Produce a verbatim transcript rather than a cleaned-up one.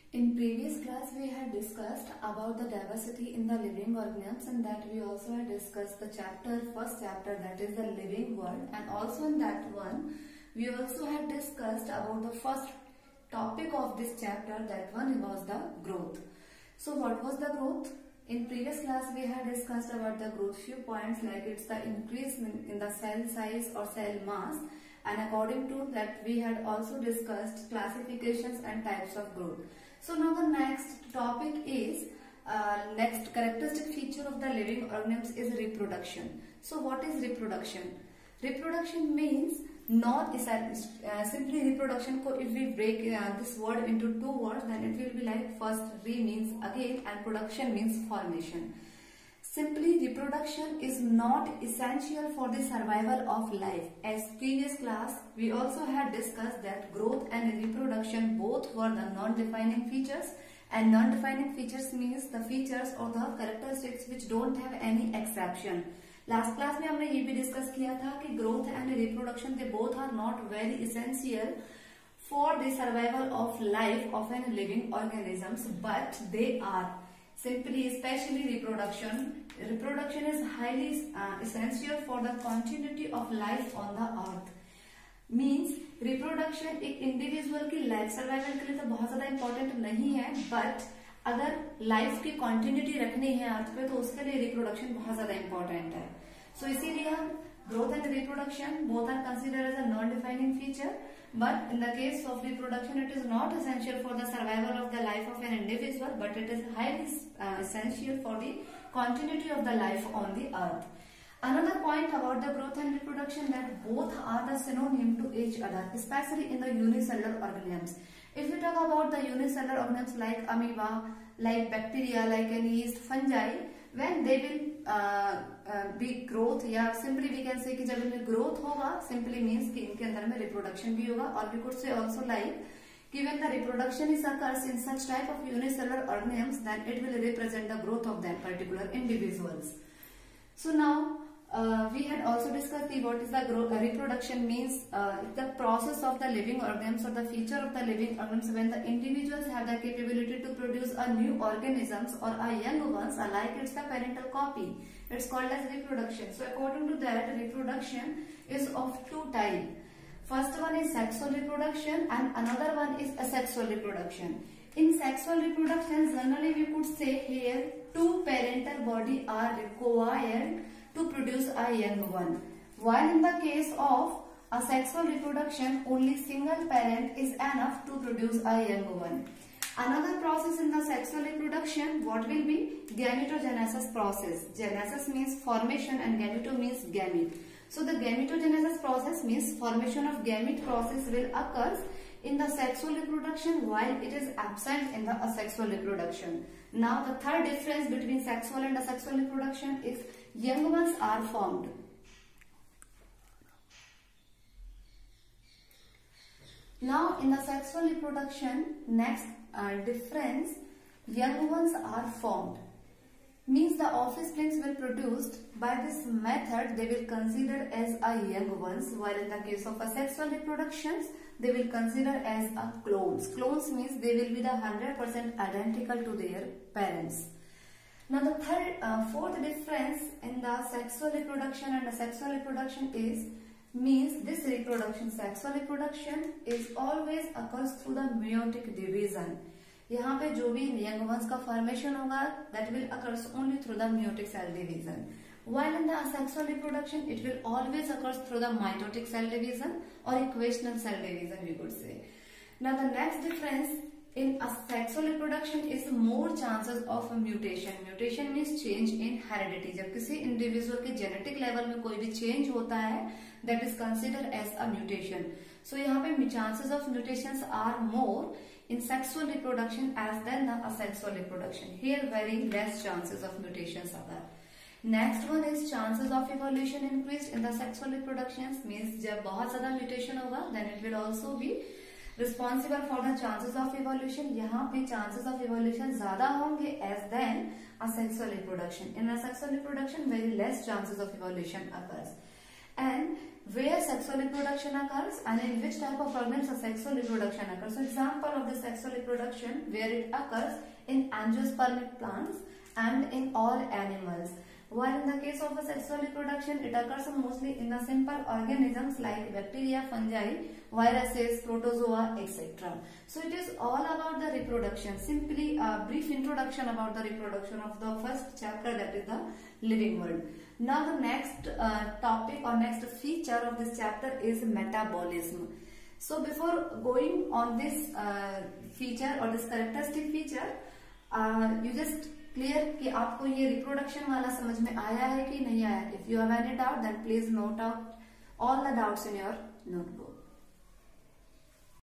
In previous class we had discussed about the diversity in the living organisms, and that we also had discussed the chapter, first chapter, that is the living world, and also in that one we also had discussed about the first topic of this chapter, that one was the growth. So what was the growth? In previous class we had discussed about the growth few points, like it's the increase in, in the cell size or cell mass, and according to that we had also discussed classifications and types of growth. So now the next topic is uh, next characteristic feature of the living organisms is reproduction. So what is reproduction? Reproduction means not uh, simply reproduction. If we break uh, this word into two words, then it will be like first re means again and production means formation. Simply reproduction is not essential for the survival of life. As previous class we also had discussed that growth and reproduction both were the non-defining features, and non-defining features means the features or the characteristics which don't have any exception. Last class में हमने ये भी discuss किया था कि growth and reproduction they both are not very essential for the survival of life of an living organisms, but they are simply, especially reproduction. Reproduction is highly uh, essential for the continuity of life on the earth. Means reproduction एक individual की life survival के लिए तो बहुत ज़्यादा important नहीं है, but अगर life की continuity रखनी है अर्थ पे तो उसके लिए reproduction बहुत ज़्यादा important है. So इसीलिए हम growth and reproduction both are considered as a non-defining feature, but in the case of reproduction it is not essential for the survival of the life of an individual, but it is highly uh, essential for the continuity of the life on the earth. Another point about the growth and reproduction, that both are the synonym to each other, especially in the unicellular organisms. If we talk about the unicellular organisms like amoeba, like bacteria, like an yeast, fungi, when they will uh, uh, be growth, या simply we can say कि जब इनमें growth होगा, simply means कि इनके अंदर में reproduction भी होगा, और we could say also like कि when the reproduction is occurs in such type of unicellular organisms, then it will represent the growth of that particular individuals. So now uh, we had also discussed the what is the growth, uh, reproduction means uh, the process of the living organisms or the feature of the living organisms when the individuals have the capability to produce a new organisms or a young ones alike. It's the parental copy. It's called as reproduction. So according to that, reproduction is of two types. First one is sexual reproduction and another one is asexual reproduction. In sexual reproduction, generally we could say here two parental body are required to produce a young one. While in the case of asexual reproduction, only single parent is enough to produce a young one. Another process in the sexual reproduction, what will be? Gametogenesis process. Genesis means formation and gameto means gamete. So the gametogenesis process means formation of gamete process will occur in the sexual reproduction while it is absent in the asexual reproduction. Now the third difference between sexual and asexual reproduction is young ones are formed. Now in the sexual reproduction, next uh, difference, young ones are formed. Means the offsprings will produced by this method, they will consider as a young ones, while in the case of asexual reproductions they will consider as a clones. Clones means they will be the one hundred percent identical to their parents. Now the third, uh, fourth difference in the sexual reproduction and asexual reproduction is means this reproduction, sexual reproduction is always occurs through the meiotic division. यहाँ पे जो भी young ones का formation होगा, that will occurs only through the meiotic cell division. While in the asexual reproduction, it will always occurs through the mitotic cell division or equational cell division, we could say. Now the next difference in asexual reproduction is more chances of a mutation. Mutation means change in heredity. जब किसी individual के genetic level में कोई भी change होता है, that is considered as a mutation. So यहाँ पे chances of mutations are more in sexual reproduction as than the asexual reproduction. Here very less chances of mutations are there. Next one is chances of evolution increased in the sexual reproductions, means जब बहुत ज़्यादा mutation होगा, then it will also be responsible for the chances of evolution. यहाँ पे chances of evolution ज़्यादा होंगे as than asexual reproduction. In asexual reproduction, very less chances of evolution occurs. And where sexual reproduction occurs and in which type of organisms sexual reproduction occurs. So example of the sexual reproduction reproduction where it occurs in angiospermic plants and in all animals. While in the case of a sexual reproduction, it occurs mostly in the simple organisms like bacteria, fungi, viruses, protozoa, et cetera. So it is all about the reproduction. Simply a brief introduction about the reproduction of the first chapter, that is the living world. Now the next uh, topic or next feature of this chapter is metabolism. So before going on this uh, feature or this characteristic feature, uh, you just clear कि आपको ये reproduction वाला समझ में आया है कि नहीं आया. If you have any doubt then please note out all the doubts in your notebook.